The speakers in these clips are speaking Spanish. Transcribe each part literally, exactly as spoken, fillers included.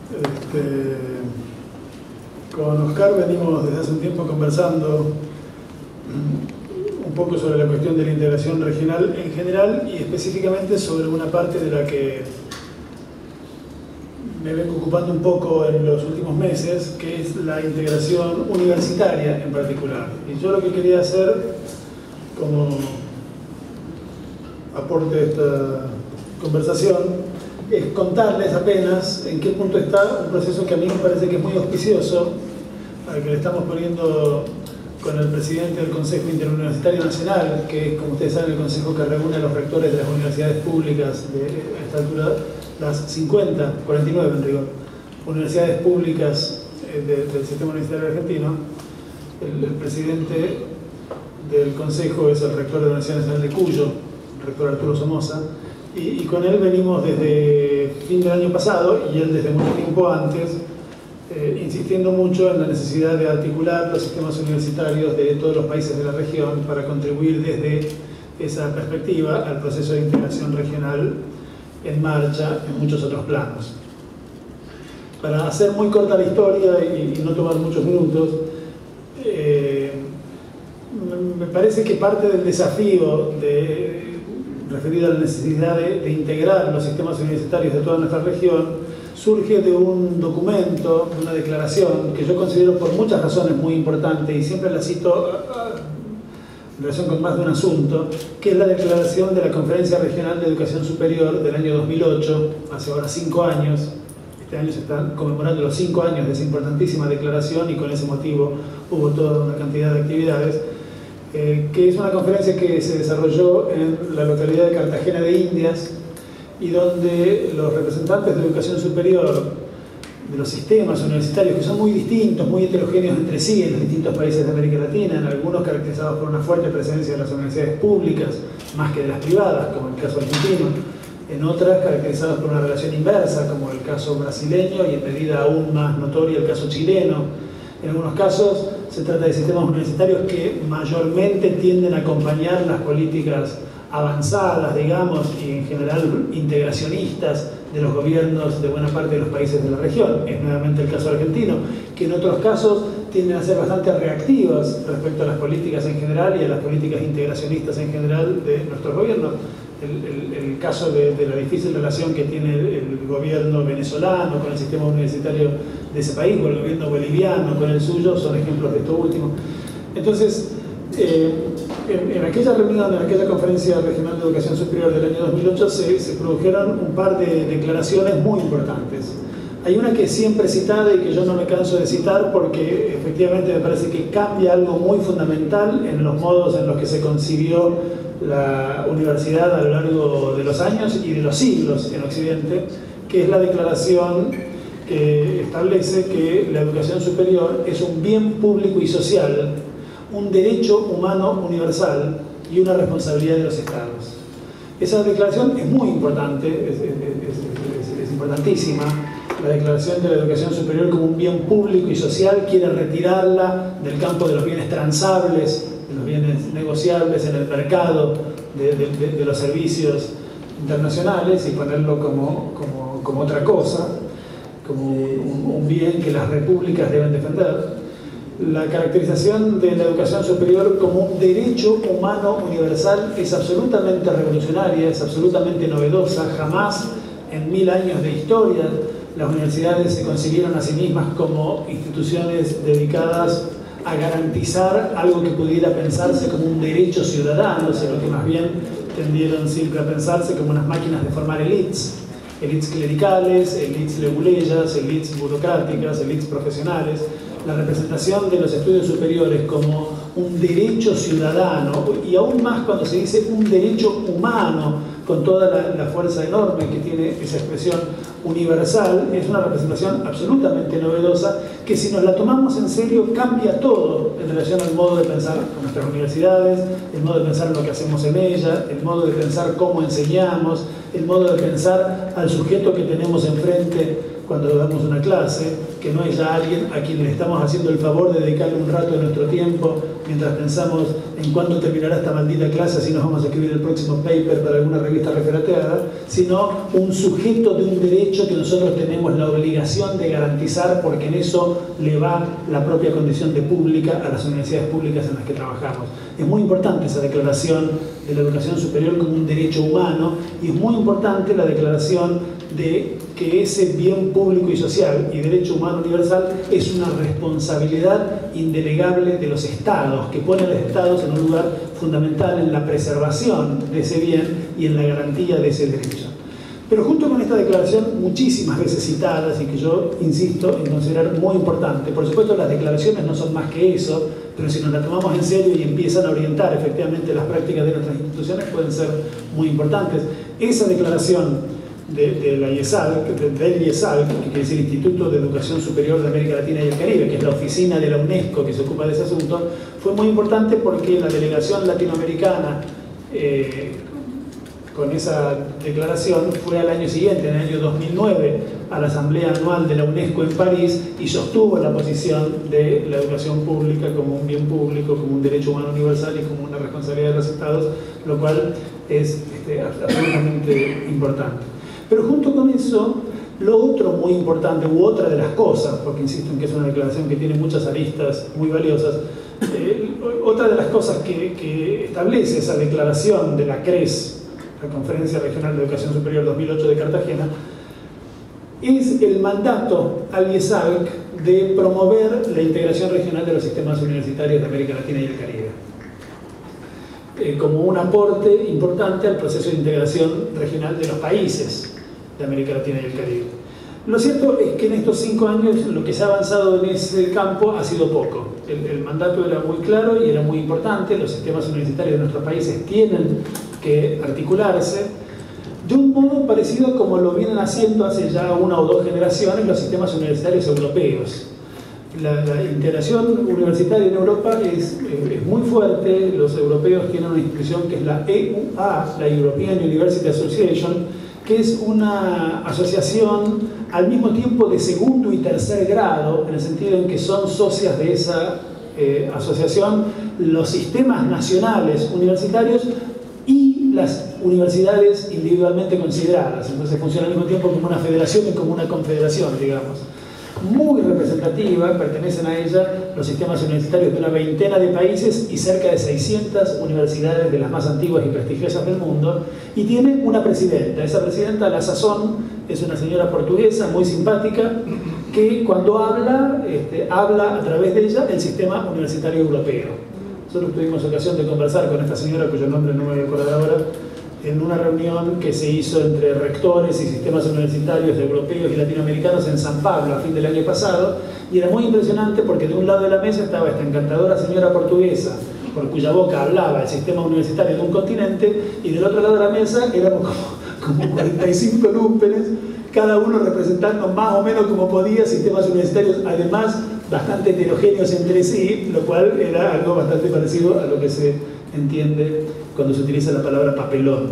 Este, con Oscar venimos desde hace un tiempo conversando un poco sobre la cuestión de la integración regional en general y específicamente sobre una parte de la que me vengo ocupando un poco en los últimos meses, que es la integración universitaria en particular. Y yo lo que quería hacer como aporte de esta conversación es contarles apenas en qué punto está un proceso que a mí me parece que es muy auspicioso, al que le estamos poniendo con el presidente del Consejo Interuniversitario Nacional, que es, como ustedes saben, el consejo que reúne a los rectores de las universidades públicas de a esta altura, las cincuenta, cuarenta y nueve en rigor, universidades públicas eh, de, del sistema universitario argentino. El, el presidente del consejo es el rector de la Universidad Nacional de Cuyo, el rector Arturo Somoza, y, y con él venimos desde fin del año pasado, y él desde mucho tiempo antes, Eh, insistiendo mucho en la necesidad de articular los sistemas universitarios de todos los países de la región para contribuir desde esa perspectiva al proceso de integración regional en marcha en muchos otros planos. Para hacer muy corta la historia y, y no tomar muchos minutos, eh, me parece que parte del desafío de, referido a la necesidad de, de integrar los sistemas universitarios de toda nuestra región surge de un documento, de una declaración que yo considero por muchas razones muy importante y siempre la cito en relación con más de un asunto, que es la declaración de la Conferencia Regional de Educación Superior del año dos mil ocho, hace ahora cinco años. Este año se están conmemorando los cinco años de esa importantísima declaración y con ese motivo hubo toda una cantidad de actividades, eh, que es una conferencia que se desarrolló en la localidad de Cartagena de Indias, y donde los representantes de educación superior de los sistemas universitarios, que son muy distintos, muy heterogéneos entre sí en los distintos países de América Latina, en algunos caracterizados por una fuerte presencia de las universidades públicas, más que de las privadas, como el caso argentino, en otras caracterizadas por una relación inversa, como el caso brasileño, y en medida aún más notoria el caso chileno. En algunos casos se trata de sistemas universitarios que mayormente tienden a acompañar las políticas avanzadas, digamos, y en general integracionistas de los gobiernos de buena parte de los países de la región. Es nuevamente el caso argentino, que en otros casos tienden a ser bastante reactivas respecto a las políticas en general y a las políticas integracionistas en general de nuestros gobiernos. El, el, el caso de, de la difícil relación que tiene el, el gobierno venezolano con el sistema universitario de ese país, o el gobierno boliviano con el suyo, son ejemplos de esto último. Entonces, eh, en, en aquella reunión, en aquella Conferencia Regional de Educación Superior del año dos mil ocho, se, se produjeron un par de declaraciones muy importantes. Hay una que es siempre citada y que yo no me canso de citar porque efectivamente me parece que cambia algo muy fundamental en los modos en los que se concibió la universidad a lo largo de los años y de los siglos en Occidente, que es la declaración que establece que la educación superior es un bien público y social, un derecho humano universal y una responsabilidad de los estados. Esa declaración es muy importante, es, es, es, es, es importantísima. La declaración de la educación superior como un bien público y social quiere retirarla del campo de los bienes transables, de los bienes negociables en el mercado de, de, de, de los servicios internacionales y ponerlo como, como, como otra cosa, como un, un bien que las repúblicas deben defender. La caracterización de la educación superior como un derecho humano universal es absolutamente revolucionaria, es absolutamente novedosa. Jamás en mil años de historia las universidades se concibieron a sí mismas como instituciones dedicadas a garantizar algo que pudiera pensarse como un derecho ciudadano, sino que más bien tendieron siempre a pensarse como unas máquinas de formar élites, élites clericales, élites leguleyas, élites burocráticas, élites profesionales. La representación de los estudios superiores como un derecho ciudadano, y aún más cuando se dice un derecho humano, con toda la, la fuerza enorme que tiene esa expresión universal, es una representación absolutamente novedosa que, si nos la tomamos en serio, cambia todo en relación al modo de pensar en nuestras universidades, el modo de pensar en lo que hacemos en ellas, el modo de pensar cómo enseñamos, el modo de pensar al sujeto que tenemos enfrente cuando damos una clase, que no es ya alguien a quien le estamos haciendo el favor de dedicarle un rato de nuestro tiempo mientras pensamos en cuándo terminará esta maldita clase, así nos vamos a escribir el próximo paper para alguna revista referateada, sino un sujeto de un derecho que nosotros tenemos la obligación de garantizar, porque en eso le va la propia condición de pública a las universidades públicas en las que trabajamos. Es muy importante esa declaración de la educación superior como un derecho humano, y es muy importante la declaración de que ese bien público y social y derecho humano universal es una responsabilidad indelegable de los estados, que ponen a los estados en un lugar fundamental en la preservación de ese bien y en la garantía de ese derecho. Pero junto con esta declaración, muchísimas veces citadas y que yo insisto en considerar muy importante, por supuesto las declaraciones no son más que eso, pero si nos la tomamos en serio y empiezan a orientar efectivamente las prácticas de nuestras instituciones, pueden ser muy importantes. Esa declaración de, de la I E S A L, del I E S A L, que quiere decir Instituto de Educación Superior de América Latina y el Caribe, que es la oficina de la UNESCO que se ocupa de ese asunto, fue muy importante porque la delegación latinoamericana eh, con esa declaración fue al año siguiente, en el año dos mil nueve, a la Asamblea Anual de la UNESCO en París y sostuvo la posición de la educación pública como un bien público, como un derecho humano universal y como una responsabilidad de los estados, lo cual es este, absolutamente importante. Pero junto con eso, lo otro muy importante, u otra de las cosas, porque insisto en que es una declaración que tiene muchas aristas muy valiosas, eh, otra de las cosas que, que establece esa declaración de la C R E S, la Conferencia Regional de Educación Superior dos mil ocho de Cartagena, es el mandato al I E S A L C de promover la integración regional de los sistemas universitarios de América Latina y el Caribe, eh, como un aporte importante al proceso de integración regional de los países de América Latina y el Caribe. Lo cierto es que en estos cinco años lo que se ha avanzado en ese campo ha sido poco. El, el mandato era muy claro y era muy importante. Los sistemas universitarios de nuestros países tienen que articularse de un modo parecido como lo vienen haciendo hace ya una o dos generaciones los sistemas universitarios europeos. La, la integración universitaria en Europa es, es muy fuerte. Los europeos tienen una institución que es la E U A, la European University Association, que es una asociación al mismo tiempo de segundo y tercer grado, en el sentido en que son socias de esa eh, asociación los sistemas nacionales universitarios y las universidades individualmente consideradas. Entonces funciona al mismo tiempo como una federación y como una confederación, digamos. Muy representativa, pertenecen a ella los sistemas universitarios de una veintena de países y cerca de seiscientas universidades de las más antiguas y prestigiosas del mundo, y tiene una presidenta. Esa presidenta, a la sazón, es una señora portuguesa muy simpática que cuando habla, este, habla a través de ella el sistema universitario europeo. Nosotros tuvimos ocasión de conversar con esta señora, cuyo nombre no me voy a acordar ahora, en una reunión que se hizo entre rectores y sistemas universitarios europeos y latinoamericanos en San Pablo a fin del año pasado, y era muy impresionante porque de un lado de la mesa estaba esta encantadora señora portuguesa, por cuya boca hablaba el sistema universitario de un continente, y del otro lado de la mesa éramos como, como cuarenta y cinco lúmpenes, cada uno representando más o menos como podía sistemas universitarios, además bastante heterogéneos entre sí, lo cual era algo bastante parecido a lo que se entiende cuando se utiliza la palabra papelón.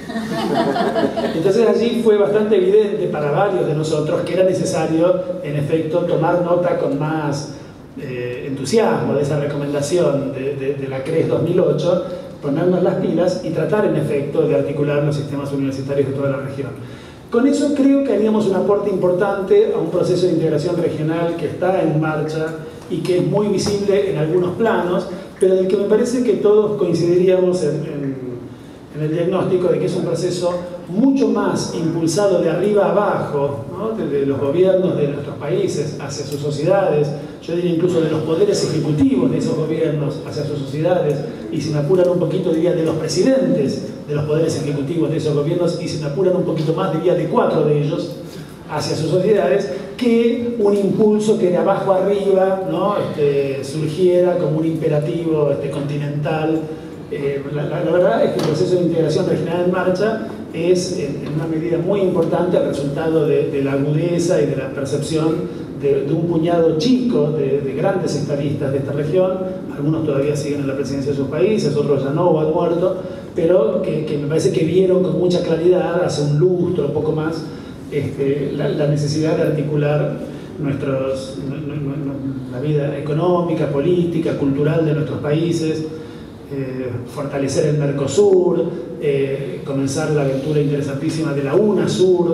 Entonces allí fue bastante evidente para varios de nosotros que era necesario, en efecto, tomar nota con más eh, entusiasmo de esa recomendación de, de, de la C R E S dos mil ocho, ponernos las pilas y tratar, en efecto, de articular los sistemas universitarios de toda la región. Con eso creo que haríamos un aporte importante a un proceso de integración regional que está en marcha y que es muy visible en algunos planos, pero del que me parece que todos coincidiríamos en, en, en el diagnóstico de que es un proceso mucho más impulsado de arriba a abajo, ¿no? Desde los gobiernos de nuestros países hacia sus sociedades, yo diría incluso de los poderes ejecutivos de esos gobiernos hacia sus sociedades, y si me apuran un poquito diría de los presidentes de los poderes ejecutivos de esos gobiernos, y si me apuran un poquito más diría de cuatro de ellos hacia sus sociedades, que un impulso que de abajo arriba, ¿no? este, surgiera como un imperativo este, continental. Eh, la, la, la verdad es que el proceso de integración regional en marcha es en, en una medida muy importante el resultado de, de la agudeza y de la percepción de, de un puñado chico de, de grandes estadistas de esta región. Algunos todavía siguen en la presidencia de sus países, otros ya no o han muerto, pero que, que me parece que vieron con mucha claridad hace un lustro o poco más Este, la, la necesidad de articular nuestros, no, no, no, la vida económica, política, cultural de nuestros países eh, fortalecer el Mercosur, eh, comenzar la aventura interesantísima de la UNASUR,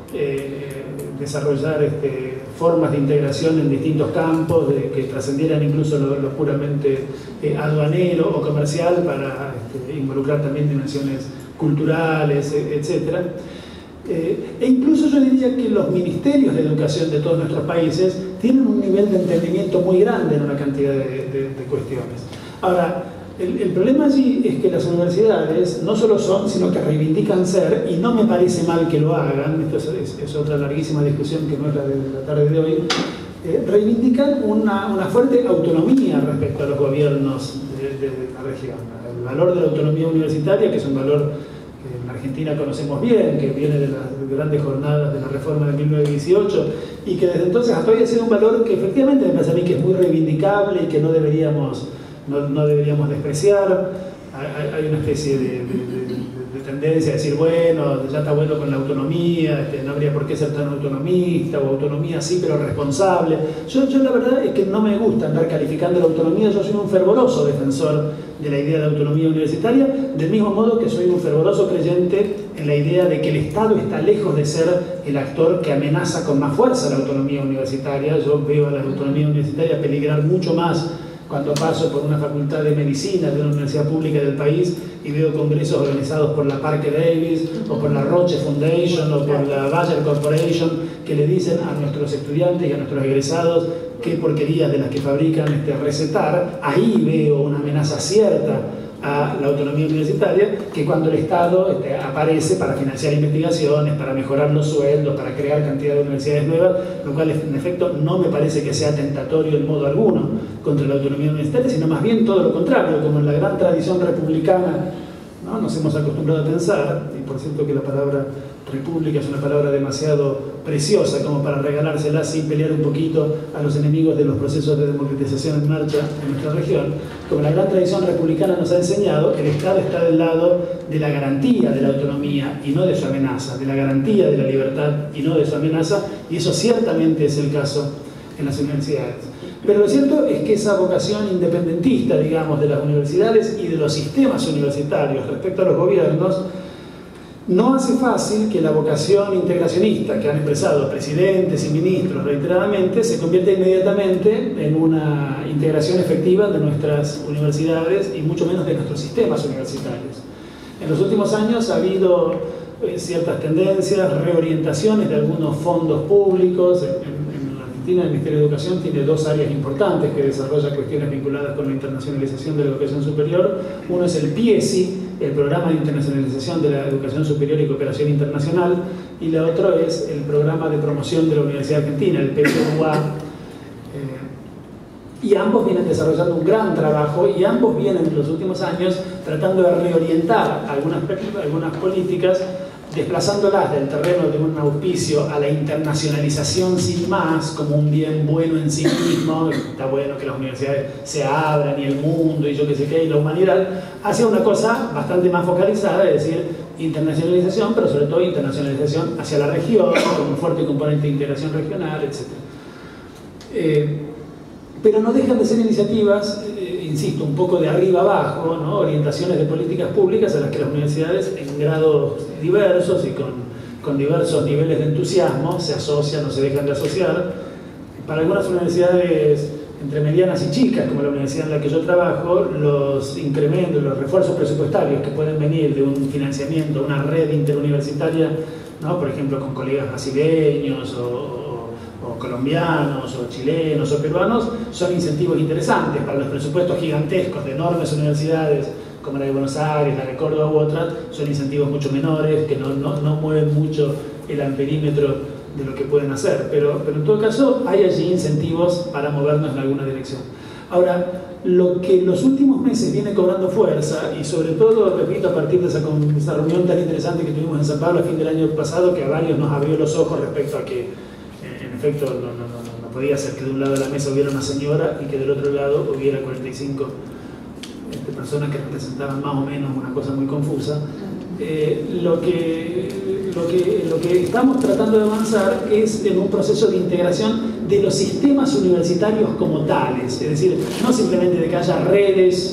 eh, desarrollar este, formas de integración en distintos campos de, que trascendieran incluso lo, lo puramente eh, aduanero o comercial para este, involucrar también dimensiones culturales, etcétera. Eh, e incluso yo diría que los ministerios de educación de todos nuestros países tienen un nivel de entendimiento muy grande en una cantidad de, de, de cuestiones. Ahora, el, el problema allí es que las universidades no solo son, sino que reivindican ser, y no me parece mal que lo hagan, esto es, es, es otra larguísima discusión que no es la de la tarde de hoy, eh, reivindican una, una fuerte autonomía respecto a los gobiernos de, de, de la región. El valor de la autonomía universitaria, que es un valor que en Argentina conocemos bien, que viene de las grandes jornadas de la reforma de mil novecientos dieciocho, y que desde entonces hasta hoy ha sido un valor que efectivamente me parece a mí que es muy reivindicable y que no deberíamos, no, no deberíamos despreciar. Hay, hay una especie de, de, de, de tendencia a decir, bueno, ya está bueno con la autonomía, este, no habría por qué ser tan autonomista, o autonomía sí, pero responsable. Yo, yo la verdad es que no me gusta andar calificando la autonomía, yo soy un fervoroso defensor de la idea de autonomía universitaria, del mismo modo que soy un fervoroso creyente en la idea de que el Estado está lejos de ser el actor que amenaza con más fuerza la autonomía universitaria. Yo veo a la autonomía universitaria peligrar mucho más cuando paso por una facultad de medicina de una universidad pública del país y veo congresos organizados por la Parker Davis o por la Roche Foundation o por la Bayer Corporation que le dicen a nuestros estudiantes y a nuestros egresados qué porquerías de las que fabrican este, recetar. Ahí veo una amenaza cierta a la autonomía universitaria, que cuando el Estado este, aparece para financiar investigaciones, para mejorar los sueldos, para crear cantidad de universidades nuevas, lo cual en efecto no me parece que sea tentatorio en modo alguno contra la autonomía universitaria, sino más bien todo lo contrario, como en la gran tradición republicana, ¿no? Nos hemos acostumbrado a pensar, y por cierto que la palabra república es una palabra demasiado preciosa como para regalársela sin pelear un poquito a los enemigos de los procesos de democratización en marcha en nuestra región. Como la gran tradición republicana nos ha enseñado, el Estado está del lado de la garantía de la autonomía y no de su amenaza, de la garantía de la libertad y no de su amenaza, y eso ciertamente es el caso en las universidades. Pero lo cierto es que esa vocación independentista, digamos, de las universidades y de los sistemas universitarios respecto a los gobiernos, no hace fácil que la vocación integracionista que han expresado presidentes y ministros reiteradamente se convierta inmediatamente en una integración efectiva de nuestras universidades y mucho menos de nuestros sistemas universitarios. En los últimos años ha habido eh, ciertas tendencias, reorientaciones de algunos fondos públicos. En, en Argentina el Ministerio de Educación tiene dos áreas importantes que desarrolla cuestiones vinculadas con la internacionalización de la educación superior. Uno es el PIESI, el Programa de Internacionalización de la Educación Superior y Cooperación Internacional, y la otra es el Programa de Promoción de la Universidad Argentina, el P P U A. Eh, y ambos vienen desarrollando un gran trabajo y ambos vienen en los últimos años tratando de reorientar algunas, algunas políticas, desplazándolas del terreno de un auspicio a la internacionalización sin más, como un bien bueno en sí mismo, está bueno que las universidades se abran y el mundo y yo qué sé qué, y la humanidad, hacia una cosa bastante más focalizada, es decir, internacionalización, pero sobre todo internacionalización hacia la región, con un fuerte componente de integración regional, etcétera. Eh, pero no dejan de ser iniciativas, eh, insisto, un poco de arriba abajo, ¿no? Orientaciones de políticas públicas a las que las universidades en grados diversos y con, con diversos niveles de entusiasmo se asocian o se dejan de asociar. Para algunas universidades entre medianas y chicas, como la universidad en la que yo trabajo, los incrementos, los refuerzos presupuestarios que pueden venir de un financiamiento, una red interuniversitaria, ¿no? Por ejemplo con colegas brasileños o o colombianos, o chilenos, o peruanos, son incentivos interesantes para los presupuestos gigantescos de enormes universidades como la de Buenos Aires, la de Córdoba u otras, son incentivos mucho menores, que no, no, no mueven mucho el amperímetro de lo que pueden hacer, pero, pero en todo caso hay allí incentivos para movernos en alguna dirección. Ahora, lo que en los últimos meses viene cobrando fuerza, y sobre todo, repito, a partir de esa, esa reunión tan interesante que tuvimos en San Pablo a fin del año pasado, que a varios nos abrió los ojos respecto a que en efecto, no, no, no, no podía ser que de un lado de la mesa hubiera una señora y que del otro lado hubiera cuarenta y cinco este, personas que representaban más o menos una cosa muy confusa. Eh, lo, que, lo, que, lo que estamos tratando de avanzar es en un proceso de integración de los sistemas universitarios como tales, es decir, no simplemente de que haya redes,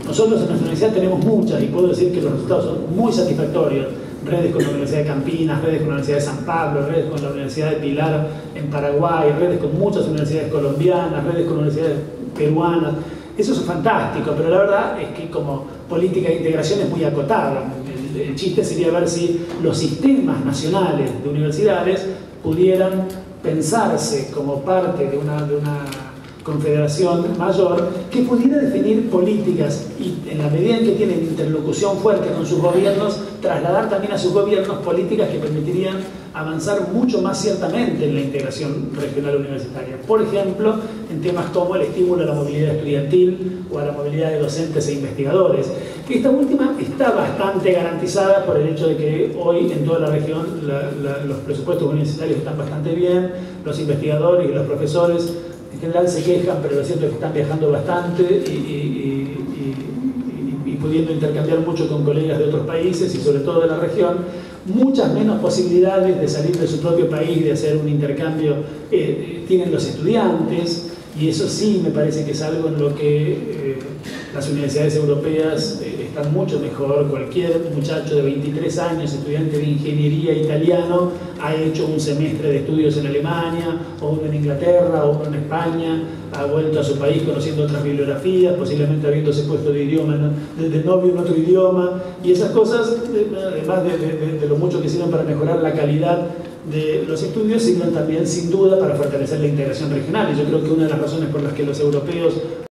Nosotros en nuestra universidad tenemos muchas y puedo decir que los resultados son muy satisfactorios. Redes con la Universidad de Campinas, redes con la Universidad de San Pablo, redes con la Universidad de Pilar en Paraguay, redes con muchas universidades colombianas, redes con universidades peruanas. Eso es fantástico, pero la verdad es que como política de integración es muy acotada. El, el chiste sería ver si los sistemas nacionales de universidades pudieran pensarse como parte de una, de una confederación mayor que pudiera definir políticas y en la medida en que tienen interlocución fuerte con sus gobiernos, trasladar también a sus gobiernos políticas que permitirían avanzar mucho más ciertamente en la integración regional universitaria. Por ejemplo, en temas como el estímulo a la movilidad estudiantil o a la movilidad de docentes e investigadores. Esta última está bastante garantizada por el hecho de que hoy en toda la región la, la, los presupuestos universitarios están bastante bien, los investigadores y los profesores en general se quejan, pero lo cierto es que están viajando bastante y, y, y, y, y pudiendo intercambiar mucho con colegas de otros países y sobre todo de la región. Muchas menos posibilidades de salir de su propio país, de hacer un intercambio, eh, tienen los estudiantes, y eso sí me parece que es algo en lo que eh, las universidades europeas eh, están mucho mejor. Cualquier muchacho de veintitrés años, estudiante de ingeniería italiano, ha hecho un semestre de estudios en Alemania, o uno en Inglaterra, o uno en España, ha vuelto a su país conociendo otras bibliografías, posiblemente habiéndose puesto de idioma, de, de novio en otro idioma, y esas cosas, además de, de, de lo mucho que sirven para mejorar la calidad de los estudios, sirven también sin duda para fortalecer la integración regional. Y yo creo que una de las razones por las que los europeos